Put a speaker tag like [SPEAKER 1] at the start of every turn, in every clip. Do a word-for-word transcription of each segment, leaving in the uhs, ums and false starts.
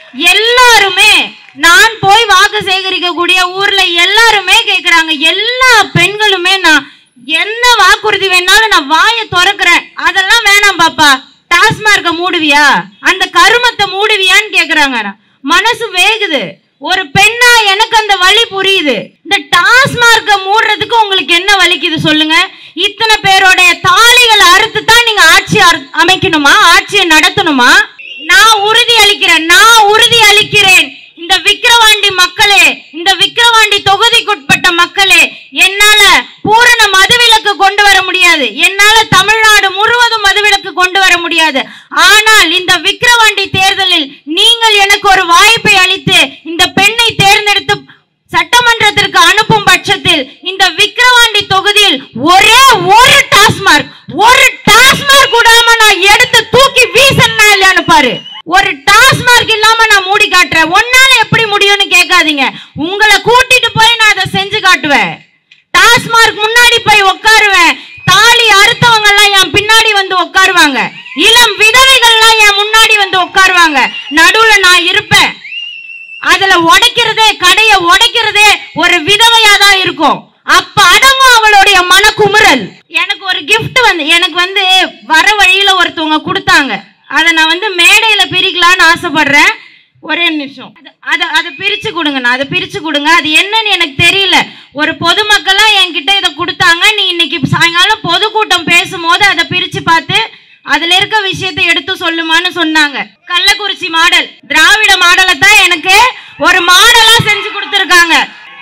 [SPEAKER 1] எல்லாருமே நான் போய் வாக்கு சேகரிக்கக்கூடிய ஊர்ல எல்லாருமே கேக்குறாங்க, எல்லா பெண்களுமே நான் என்ன வாக்குறுதி வேணாலும் நான் வாயை திறக்கிறேன், அதெல்லாம் வேணாம் பாப்பா, டாஸ்மார்க்க மூடுவியா, அந்த கருமத்தை மூடுவியான்னு கேக்குறாங்க. மனசு வேகுது. ஒரு பெண்ணா எனக்கு அந்த வலி புரியுது. இந்த டாஸ்மார்க்க மூடுறதுக்கு உங்களுக்கு என்ன வலிக்குது சொல்லுங்க? இத்தனை பேரோட தாலிகளை அறுத்து தான் நீங்க ஆட்சி அமைக்கணுமா, ஆட்சியை நடத்தணுமா? நான் உறுதி அளிக்கிறேன், நான் உறுதி அளிக்கிறேன். இந்த விக்கிரவாண்டி மக்களே, இந்த விக்கிரவாண்டி தொகுதிக்குட்பட்ட மக்களே, என்னால பூரண மதுவிலக்கு கொண்டு வர முடியாது, என்னால தமிழ்நாடு முழுவதும் மதுவிலக்கு கொண்டு வர முடியாது. ஆனால் இந்த விக்கிரவாண்டி தேர்தலில் நீங்கள் எனக்கு ஒரு வாய்ப்பை அளித்து இந்த பெண்ணை தேர்ந்தெடுத்து சட்டமன்றத்திற்கு அனுப்பும் பட்சத்தில் இந்த விக்கிரவாண்டி தொகுதியில் ஒரே ஒரு டாஸ்மார்க் ஒரு டாஸ்மார்க் கூடாம நான் எடுத்து தூக்கி வீசனா இல்லையான்னு பாரு. ஒரு டாஸ்மார்க் இல்லாம நான் மூடி காட்டுறேன். ஒன்னால எப்படி முடியும்னு கேட்காதீங்க. உங்களை கூட்டிட்டு போய் நான் அதை செஞ்சு காட்டுவேன். டாஸ்மார்க் முன்னாடி போய் உட்காருவேன். தாலி அறுத்தவங்க எல்லாம் என் பின்னாடி வந்து உட்காருவாங்க. இளம் விதவைகள் எல்லாம் என் முன்னாடி வந்து உட்காருவாங்க. நடுவுல நான் இருப்பேன். அதுல உடைக்கிறதே, கடைய உடைக்கிறதே ஒரு விதவையா தான் இருக்கும். அப்ப அடங்கும் அவளுடைய மனக்குமுறல். எனக்கு ஒரு கிஃப்ட் வந்து எனக்கு வந்து வர வழியில ஒருத்தவங்க கொடுத்தாங்க. அதை நான் வந்து மேடையில பிரிக்கலான்னு ஆசைப்படுறேன். ஒரே நிமிஷம் அதை அதை பிரிச்சு கொடுங்க. அதை பிரிச்சு கொடுங்க. அது என்னன்னு எனக்கு தெரியல. ஒரு பொதுமக்களா என்கிட்ட இதை கொடுத்தாங்க. நீ இன்னைக்கு சாயங்காலம் பொதுக்கூட்டம் பேசும்போது அதை பிரிச்சு பார்த்து அதுல இருக்க விஷயத்தை எடுத்து சொல்லுமான்னு சொன்னாங்க. கள்ளக்குறிச்சி மாடல், திராவிட மாடலை தான் எனக்கு ஒரு மாடலா செஞ்சு கொடுத்திருக்காங்க.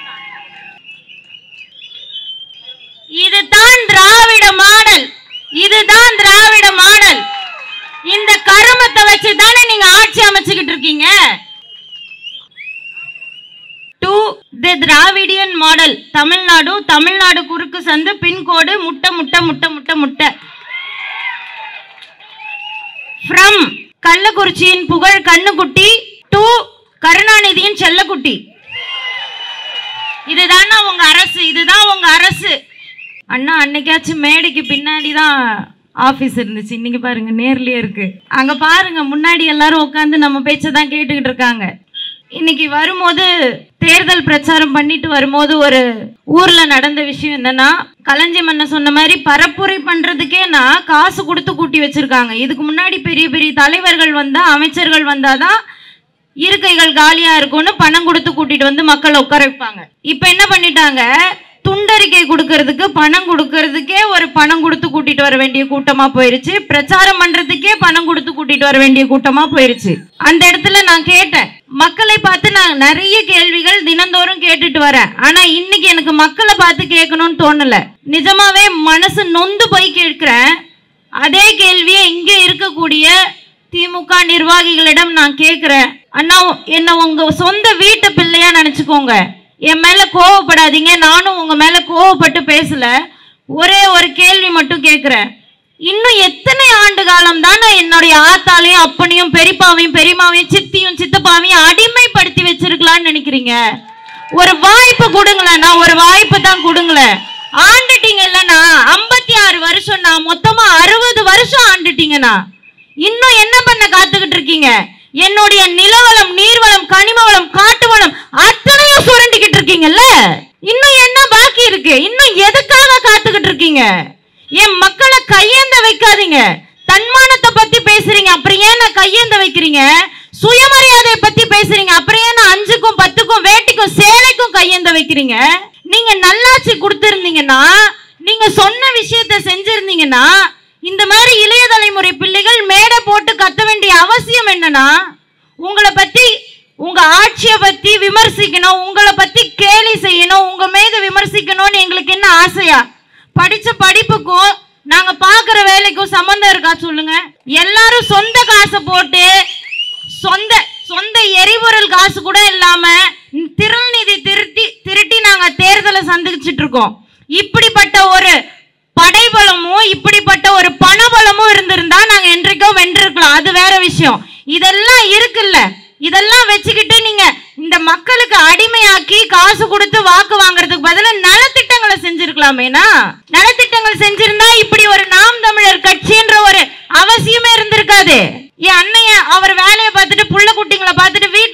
[SPEAKER 1] இதுதான் திராவிட மாடல், இதுதான் திராவிட மாடல். இந்த கருமத்தை வச்சு தானே நீங்க ஆட்சி அமைச்சுக்கிட்டு இருக்கீங்க. To the Dravidian model, Tamil Nadu, Tamil Nadu குறுக்கு சந்து, பின்கோடு முட்டை முட்டை முட்டை முட்டை முட்டை. ஃப்ரம் கள்ளக்குறிச்சியின் புகழ் கண்ணுக்குட்டி டு கருணாநிதியின் செல்லக்குட்டி. இதுதான் உங்க அரசு, இதுதான் உங்க அரசு. அண்ணா அன்னைக்காச்சும் மேடைக்கு பின்னாடி தான் ஆபீஸ் இருந்துச்சு, இன்னைக்கு பாருங்க நேர்லயே இருக்கு. அங்க பாருங்க முன்னாடி எல்லாரும் உட்காந்து நம்ம பேச்சதான் கேட்டுக்கிட்டு இருக்காங்க. இன்னைக்கு வரும்போது தேர்தல் பிரச்சாரம் பண்ணிட்டு வரும்போது ஒரு ஊர்ல நடந்த விஷயம் என்னன்னா, களஞ்சி மன்ன சொன்ன மாதிரி பரப்புரை பண்றதுக்கே நான் காசு கொடுத்து கூட்டி வச்சிருக்காங்க. இதுக்கு முன்னாடி பெரிய பெரிய தலைவர்கள் வந்தா, அமைச்சர்கள் வந்தாதான் இருக்கைகள் காலியா இருக்கும்னு பணம் கொடுத்து கூட்டிட்டு வந்து மக்களை உட்கார வைப்பாங்க. இப்ப என்ன பண்ணிட்டாங்க, துண்டறிக்கை கொடுக்கறதுக்கு பணம் கொடுக்கறதுக்கே ஒரு பணம் கொடுத்து கூட்டிட்டு வர வேண்டிய கூட்டமா போயிருச்சு. பிரச்சாரம் பண்றதுக்கே பணம் கொடுத்து கூட்டிட்டு வர வேண்டிய கூட்டமா போயிருச்சு. அந்த இடத்துல நான் கேட்டேன், மக்களை பார்த்து நான் நிறைய கேள்விகள் தினந்தோறும் கேட்டுட்டு வரேன். ஆனா இன்னைக்கு எனக்கு மக்களை பார்த்து கேட்கணும்னு தோணல. நிஜமாவே மனசு நொந்து போய் கேட்கிறேன். அதே கேள்வியை இங்க இருக்கக்கூடிய திமுக நிர்வாகிகளிடம் நான் கேட்கிறேன். அண்ணா, என்ன உங்க சொந்த வீட்டு பிள்ளையா நினைச்சுக்கோங்க, என் மேல கோவப்படாதீங்க. நானும் உங்க மேல கோவப்பட்டு பேசல. ஒரே ஒரு கேள்வி மட்டும் கேட்கிறேன். இன்னும் எத்தனை ஆண்டு காலம் தான் என்னுடைய ஆத்தாலையும் அப்பனையும் பெரியப்பாவையும் பெரியமாவையும் சித்தியும் சித்தப்பாவையும் அடிமைப்படுத்தி வச்சிருக்கலாம்னு நினைக்கிறீங்க? ஒரு வாய்ப்பு கொடுங்களேன். நான் ஒரு வாய்ப்பு தான் கொடுங்களேன். ஆண்டுட்டீங்க இல்லைன்னா ஐம்பத்தி ஆறு வருஷம் நான் மொத்தமா அறுபது வருஷம் ஆண்டுட்டீங்கண்ணா. இன்னும் என்ன பண்ண காத்துக்கிட்டு இருக்கீங்க? என்னுடைய நிலவளம், நீர்வளம், கனிமவளம், காட்டு வளம் அத்தனையும் சுரண்டிக்கிட்டு இருக்கீங்கல்ல. இன்னும் என்ன பாக்கி இருக்கு? இன்னும் எதுக்காக காத்துக்கிட்டு இருக்கீங்க? என் மக்களை கையேந்த வைக்காதீங்க. தன்மானத்தை பத்தி பேசுறீங்க, அப்புறம் ஏன் கையேந்த வைக்கிறீங்க? சுயமரியாதையை பத்தி பேசுறீங்க, அப்புறம் ஏன் அஞ்சுக்கும் பத்துக்கும் வேட்டிக்கும் சேலைக்கும் கையேந்த வைக்கிறீங்க? நீங்க நல்லாட்சி கொடுத்திருந்தீங்கன்னா, நீங்க சொன்ன விஷயத்த செஞ்சிருந்தீங்கன்னா, இந்த மாதிரி இளைய தலைமுறை பிள்ளைகள் மேடை போட்டு கத்த வேண்டிய அவசியம் என்னன்னா, உங்களை பத்தி, உங்க ஆட்சியை பத்தி விமர்சிக்கணும், உங்களை பத்தி கேலி செய்யணும், உங்க மீது விமர்சிக்கணும்னு எங்களுக்கு என்ன ஆசையா? படிச்ச படிப்புக்கும் நாங்க பாக்குற வேலைக்கும் சம்பந்தம் இருக்கா சொல்லுங்க? எல்லாரும் சொந்த காசை போட்டு, சொந்த சொந்த எரிபொருள் காசு கூட இல்லாம திருநிதி திருட்டி திருட்டி நாங்க தேர்தலை சந்திச்சுட்டு இருக்கோம். இப்படிப்பட்ட ஒரு படைபலமும் இப்படிப்பட்ட ஒரு பணபலமும் இருந்திருந்தா நாங்க என்றைக்கோ வென்றிருக்கலாம். அது வேற விஷயம். இதெல்லாம் இருக்குல்ல, இதெல்லாம் வச்சுக்கிட்டு நீங்க இந்த மக்களுக்கு அடிமையாக்கி காசு கொடுத்து வாக்கு வாங்குறதுக்கு பதிலா நலத்திட்டங்களை செஞ்சிருக்கலாமேனா? நலத்திட்டங்கள் செஞ்சிருந்தா இப்படி ஒரு நாம் தமிழர் கட்சின்ற ஒரு அவசியமே இருந்திருக்காது. என் அண்ணைய அவர் வேலையை பார்த்துட்டு புள்ள குட்டிங்களை பார்த்துட்டு வீட்டுல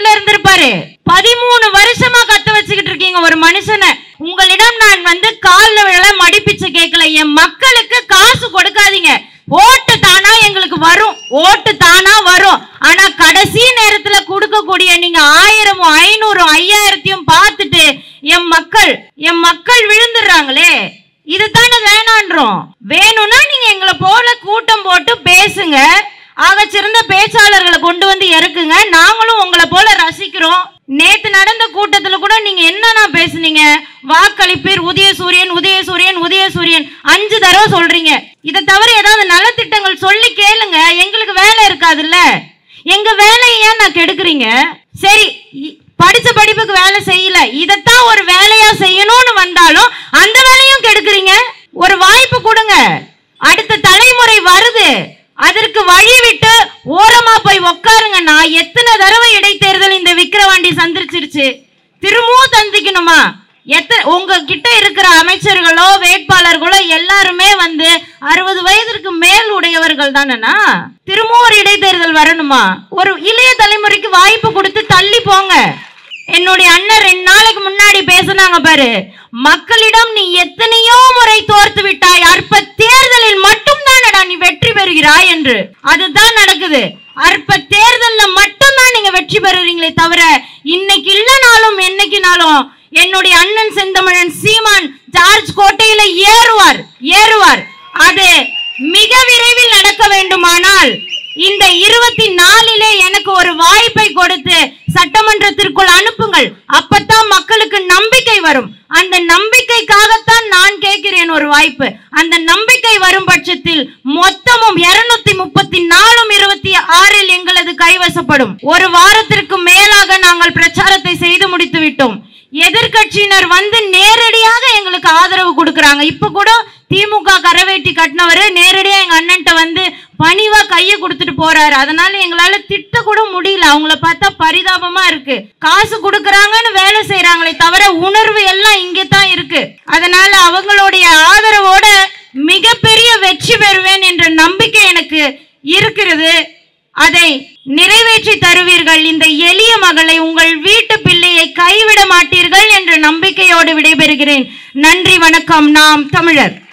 [SPEAKER 1] பாரு, பதிமூணு வருஷமா கத்த வச்சுக்கிட்டு இருக்கீங்க ஒரு மனுஷனை. உங்களிடம் நான் வந்து கால்ல விழ மடிப்பிச்சு கேட்கல. என் மக்களுக்கு காசு கொடுக்காதீங்க. ஓட்டு தானா எங்களுக்கு வரும், ஓட்டு தானா வரும். ஆனா கடைசி நேரத்துல கொடுக்கக்கூடிய நீங்க ஆயிரமும் ஐநூறும் ஐயாயிரத்தையும் பார்த்துட்டு என் மக்கள் என் மக்கள் விழுந்துடுறாங்களே, இதுதானே வேணான்றோம். வேணும்னா நீங்க எங்களை போல கூட்டம் போட்டு பேசுங்க, ஆக சிறந்த பேச்சாளர்களை கொண்டு வந்து இறக்குங்க, நாங்களும் உங்களை போல ரசிக்கிறோம். நேத்து நடந்த கூட்டத்துல கூட நீங்க என்னன்னா பேசுனீங்க? வாக்களிப்பீர் உதயசூரியன் உதயசூரியன் உதயசூரியன் அஞ்சு தடவை சொல்றீங்க. இதை தவிர ஏதாவது நலத்திட்டங்கள் சொல்லி கேளுங்க. எங்களுக்கு வேலை இருக்காதுல்ல, எங்க வேலையை ஏன் நான் கெடுக்குறீங்க? சரி, படிச்ச படிப்புக்கு வேலை செய்யல, இதத்தான் ஒரு வேலையா செய்யணும்னு வந்தாலும் அந்த வேலையும் கெடுக்குறீங்க. ஒரு வாய்ப்பு கொடுங்க, அடுத்த தலைமுறை வருது, அதற்கு வழி விட்டு ஓரமா போய் உட்காருங்க. நான் எத்தனை தடவை இடைத்தேர்தல் இந்த விக்கிரவாண்டி சந்திச்சிருச்சு, திரும்பவும் சந்திக்கணுமா? எத்தனை உங்ககிட்ட இருக்கிற அமைச்சர்களோ வேட்பாளர்களோ எல்லாருமே வந்து அறுபது வயதிற்கு மேல் உடையவர்கள் தானேனா? திரும்பவும் ஒரு இடைத்தேர்தல் வரணுமா? ஒரு இளைய தலைமுறைக்கு வாய்ப்பு கொடுத்து தள்ளி போங்க. என்னுடைய அண்ணன் ரெண்டு நாளைக்கு முன்னாடி பேசினாங்க பாரு, மக்களிடம் நீ எத்தனையோ முறை தோர்த்து விட்டாய், அற்ப தேர்தலில் மட்டும் தானடா நீ வெற்றி பெறுகிறாய் என்று. அதுதான் நடக்குது. அற்ப தேர்தல்ல மட்டும் தான் நீங்க வெற்றி பெறுறீங்களே தவிர இன்னைக்கு இல்லனாலும் என்னைக்குனாலும் என்னுடைய அண்ணன் செந்தமிழன் சீமான் ஜார்ஜ் கோட்டையில ஏறுவார் ஏறுவார் அது மிக விரைவில் நடக்க வேண்டுமானால் இந்த இருபத்தி நாலிலே எனக்கு ஒரு வாய்ப்பை கொடுத்து சட்டமன்றத்திற்குள் அனுப்புங்கள். அப்பதான் மக்களுக்கு நம்பிக்கை வரும். அந்த நம்பிக்கைக்காகத்தான் நான் கேட்கிறேன் ஒரு வாய்ப்பு. அந்த நம்பிக்கை வரும் பட்சத்தில் மொத்தமும் இருநூத்தி முப்பத்தி நாலும் இருபத்தி ஆறில் எங்களது கைவசப்படும். ஒரு வாரத்திற்கு மேலாக நாங்கள் பிரச்சாரத்தை செய்து முடித்து விட்டோம். எதிர்கட்சியினர் வந்து நேரடியாக எங்களுக்கு ஆதரவு கொடுக்கறாங்க. இப்ப கூட திமுக கரவேட்டி கட்டினவரு நேரடியா எங்க அண்ணன்ட்ட வந்து பணிவா கையை கொடுத்துட்டு போறாரு. அதனால எங்களால திட்ட கூட முடியல. அவங்கள பார்த்தா பரிதாபமா இருக்கு. காசு கொடுக்கறாங்கன்னு வேலை செய்யறாங்களே தவிர உணர்வு எல்லாம் இங்கே தான் இருக்கு. அதனால அவங்களுடைய ஆதரவோட மிகப்பெரிய வெற்றி பெறுவேன் என்ற நம்பிக்கை எனக்கு இருக்கிறது. அதை நிறைவேற்றி தருவீர்கள். இந்த எளிய மகளை, உங்கள் வீட்டு பிள்ளையை கைவிட மாட்டீர்கள் என்ற நம்பிக்கையோடு விடைபெறுகிறேன். நன்றி, வணக்கம். நாம் தமிழர்.